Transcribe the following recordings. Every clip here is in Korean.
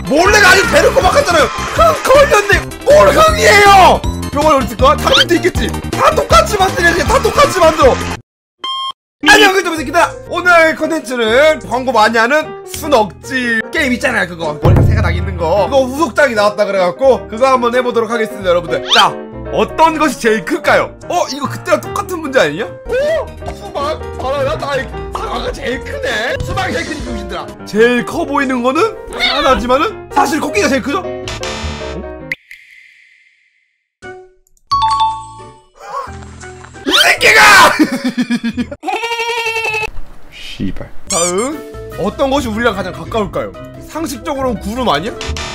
몰래가 아니 대놓고 막 갔잖아요. 흥 걸렸네. 뭘 흥이에요. 병원에 어딨을까? 당연히 있겠지. 다 똑같이 만들어야지. 다 똑같이 만들어. 안녕 그저부 새끼들. 오늘 컨텐츠는 광고 많이 하는 순억지 게임 있잖아요. 그거 머리가 새가 나 있는 거. 그거 후속작이 나왔다 그래갖고 그거 한번 해보도록 하겠습니다. 여러분들, 자, 어떤 것이 제일 클까요? 이거 그때랑 똑같은 문제 아니냐? 수박? 바나나? 사과가 제일 크네? 수박이 제일 크니 병신들아. 제일 커 보이는 거는 하나지만은 사실 코끼리가 제일 크죠? 이 새끼가! 씨발. 다음, 어떤 것이 우리랑 가장 가까울까요? 상식적으로는 구름 아니야?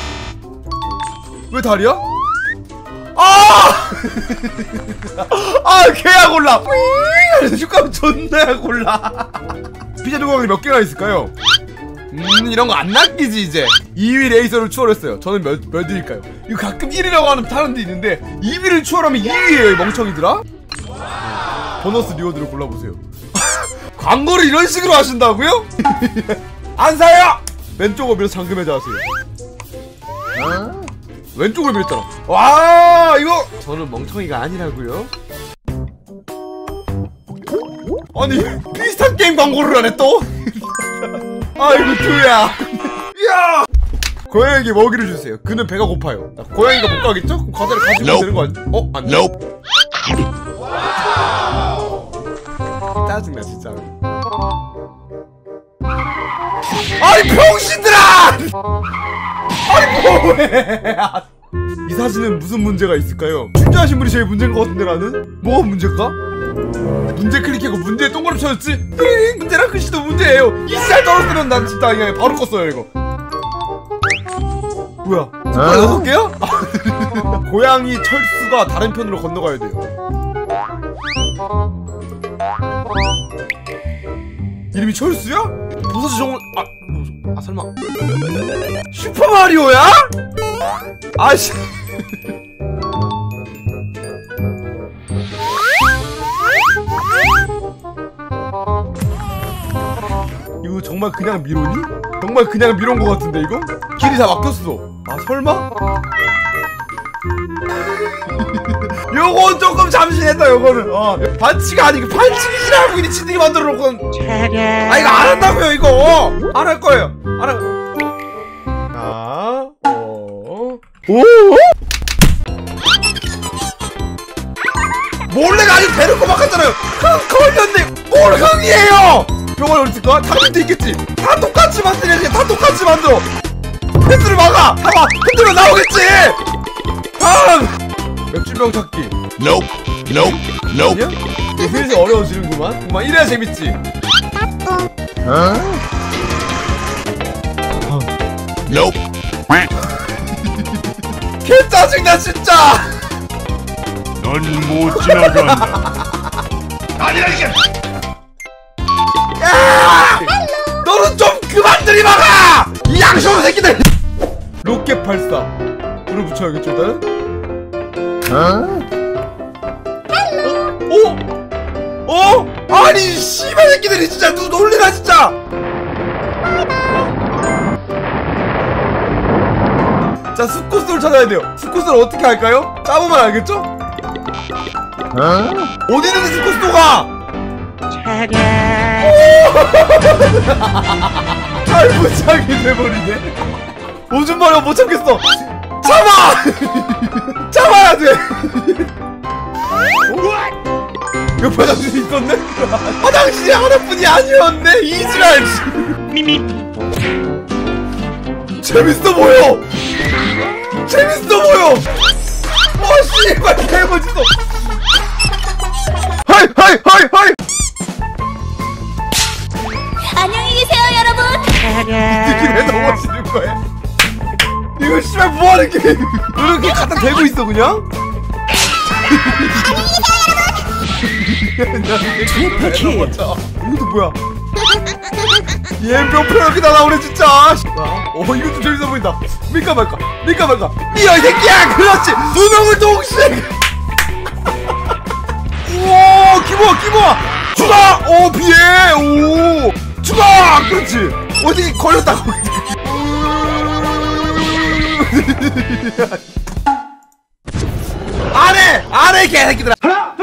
왜 달이야? 개야 골라. 슈감 존나 골라. 피자 조각이 몇 개나 있을까요? 이런 거 안 낚이지 이제. 2위 레이서를 추월했어요. 저는 몇 위일까요? 이거 가끔 1위라고 하는 사람도 있는데 2위를 추월하면 2위예요, 이 멍청이들아. 보너스 리워드를 골라보세요. 광고를 이런 식으로 하신다고요? 안 사요! 왼쪽을 밀어서 잠금해자 하세요. 왼쪽을 밀었잖아. 와, 이거 저는 멍청이가 아니라고요? 아니, 비슷한 게임 광고를 하네 또? 아이고 두야. 야! 고양이에게 먹이를 주세요. 그는 배가 고파요. 고양이가 못 가겠죠? 그럼 과자를 가지고 되는 거 아니야? 안 돼. 짜증나 진짜. 아니 병신들아! 아니 뭐해? 이 사진은 무슨 문제가 있을까요? 출제하신 분이 제일 문제인 것 같은데 나는? 뭐가 문제일까? 문제 클릭하고 문제에 동그라미 쳐졌지? 문제랑 글씨도 문제예요. 이 살 떨어뜨리면 난 진짜 그냥 바로 껐어요 이거. 뭐야? 정말 6개야? 고양이 철수가 다른 편으로 건너가야 돼요. 이름이 철수야? 버섯이 정말 설마 슈퍼마리오야? 아씨. 이거 정말 그냥 미로니? 정말 그냥 미로인 것 같은데 이거? 길이 다 막혔어. 설마? 요건 조금 잠시했다. 요거는 반칙이 아니고 반칙이라고 이 치들이 만들어 놓고. 이거 안 한다고요. 이거 안 할 거예요. 안 할. 몰래가 아니 대놓고 막 갔잖아요. 흥 걸렸네. 뭘 흥이에요. 병원에 어딨을까? 당연히 있겠지. 다 똑같이 만들어야지. 다 똑같이 만들어. 패스를 막아. 봐봐, 흔들면 나오겠지. 다음, 맥주병 찾기. Nope. 이게 슬슬 어려워지는구만. 그만 이래야 재밌지. Nope. 개 짜증나 진짜. 넌 못 지나간다. 아니라니까. 야! 너는 좀 그만 들이박아! 이 양심없는 새끼들! 로켓 발사. 불을 붙여야겠죠 일단은? 아니 씨발 새끼들이 진짜 누 놀리나 진짜! 자, 숲코스를 찾아야 돼요. 숲코스를 어떻게 할까요? 짜보면 알겠죠? 어디 있는데 숲코스가? 탈부착이 돼버리네. 오줌 마려 못 참겠어. 참아! 참아야 돼. 옆에 화장실이 있었네? 화장실이 하나뿐이 아니었네. 이지랄. 재밌어 보여. 재밌어 보여. 씨발 개멋있어. 하이. 안녕히 계세요, 여러분. 이게 왜 넘어지는 거야? 이거 씨발 뭐하는 게임? 이렇게 갖다 대고 있어 그냥? 이것도 뭐야? 얘몇 표이렇게 나오네 진짜. 이것도 재밌어 보인다. 밀까 말까. 밀어 이 새끼야. 그렇지. 두 명을 동시에. 오, 기모아. 추가. 비해. 오, 추가. 그렇지. 어디 걸렸다고. 안해 개새끼들아.